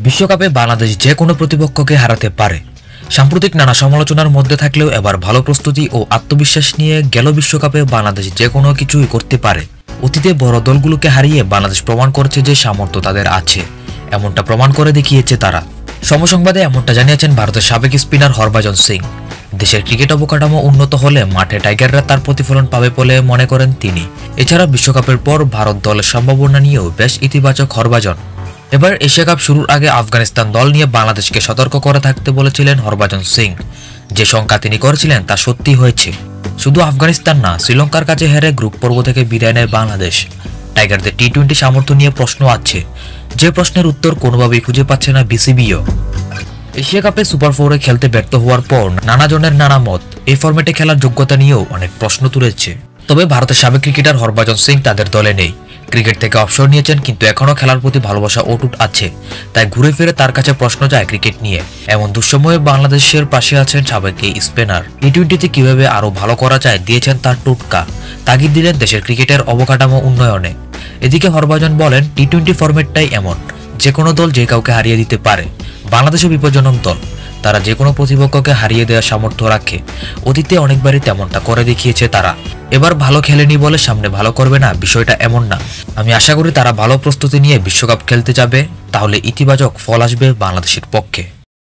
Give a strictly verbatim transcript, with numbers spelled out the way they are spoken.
বিশ্বকাপে বাংলাদেশ যে কোনো প্রতিপক্ষকে হারাতে পারে। সাম্প্রতিক নানা সমালোচনার মধ্যে থাকলেও এবার ভালো প্রস্তুতি ও আত্মবিশ্বাস নিয়ে গেল বিশ্বকাপে বাংলাদেশ যে কোনো কিছুই করতে পারে। অতীতে বড় দলগুলোকে হারিয়ে বাংলাদেশ প্রমাণ করেছে যে সামর্থ্য তাদের আছে, এমনটা প্রমাণ করে দেখিয়েছে তারা। সমসংবাদে এমনটা জানিয়েছেন ভারতের সাবেক স্পিনার হরভজন সিং। দেশের ক্রিকেট অবকাঠামো উন্নত হলে মাঠে টাইগাররা তার প্রতিফলন পাবে বলে মনে করেন তিনি। এছাড়া বিশ্বকাপের পর ভারত দলের সম্ভাবনা নিয়েও বেশ ইতিবাচক হরভজন। এবার এশিয়া কাপ শুরুর আগে আফগানিস্তান দল নিয়ে বাংলাদেশকে সতর্ক করে থাকতে বলেছিলেন হরভজন সিং। যে শঙ্কা তিনি করেছিলেন তা সত্যি হয়েছে। শুধু আফগানিস্তান না, শ্রীলঙ্কার কাছে হেরে গ্রুপ পর্ব থেকে বিদায় নেয় বাংলাদেশ। টাইগারদের টি টোয়েন্টি সামর্থ্য নিয়ে প্রশ্ন আছে, যে প্রশ্নের উত্তর কোনোভাবেই খুঁজে পাচ্ছে না বিসিবিও। এশিয়া কাপে সুপার ফোরে খেলতে ব্যর্থ হওয়ার পর নানা জনের নানা মত এই ফরম্যাটে খেলার যোগ্যতা নিয়েও অনেক প্রশ্ন তুলেছে। তবে ভারতের সাবেক ক্রিকেটার হরভজন সিং তাদের দলে নেই। ক্রিকেট থেকে অবসর নিয়েছেন, কিন্তু এখনও খেলার প্রতি ভালোবাসা অটুট আছে। তাই ঘুরে ফিরে তার কাছে প্রশ্ন যায় ক্রিকেট নিয়ে। এমন দুঃসময়ে বাংলাদেশের পাশে আছেন সাবেক এই স্পিনার। টি টোয়েন্টিতে কিভাবে আরও ভালো করা যায় দিয়েছেন তার টোটকা। তাগিদ দিলেন দেশের ক্রিকেটের অবকাঠামো উন্নয়নে। এদিকে হরভজন বলেন, টি টোয়েন্টি ফরম্যাটটাই এমন, যে কোনো দল যে কাউকে হারিয়ে দিতে পারে। বাংলাদেশও বিপজ্জনক দল, তারা যে কোনো প্রতিপক্ষকে হারিয়ে দেওয়ার সামর্থ্য রাখে। অতীতে অনেকবারই তেমনটা করে দেখিয়েছে তারা। এবার ভালো খেলেনি বলে সামনে ভালো করবে না, বিষয়টা এমন না। আমি আশা করি তারা ভালো প্রস্তুতি নিয়ে বিশ্বকাপ খেলতে যাবে, তাহলে ইতিবাচক ফল আসবে বাংলাদেশের পক্ষে।